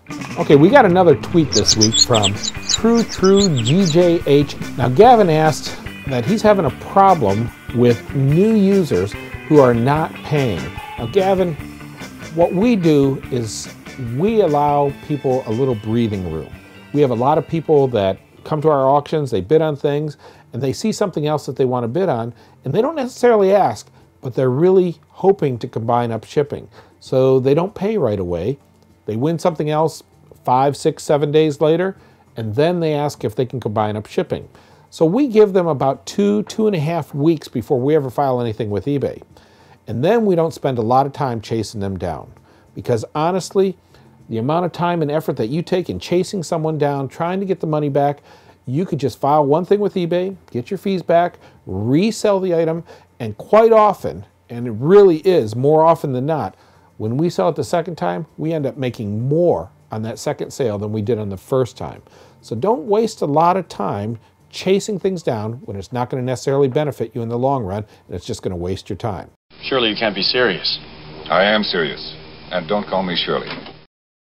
Okay, we got another tweet this week from TrueGJH. Now, Gavin asked that he's having a problem with new users who are not paying. Now, Gavin, what we do is we allow people a little breathing room. We have a lot of people that come to our auctions, they bid on things, and they see something else that they want to bid on, and they don't necessarily ask, but they're really hoping to combine up shipping. So they don't pay right away. They win something else 5, 6, 7 days later, and then they ask if they can combine up shipping. So we give them about 2.5 weeks before we ever file anything with eBay. And then we don't spend a lot of time chasing them down. Because honestly, the amount of time and effort that you take in chasing someone down, trying to get the money back, you could just file one thing with eBay, get your fees back, resell the item, and quite often, and it really is more often than not, when we sell it the second time, we end up making more on that second sale than we did on the first time. So don't waste a lot of time chasing things down when it's not going to necessarily benefit you in the long run, and it's just going to waste your time. Surely you can't be serious. I am serious. And don't call me Shirley.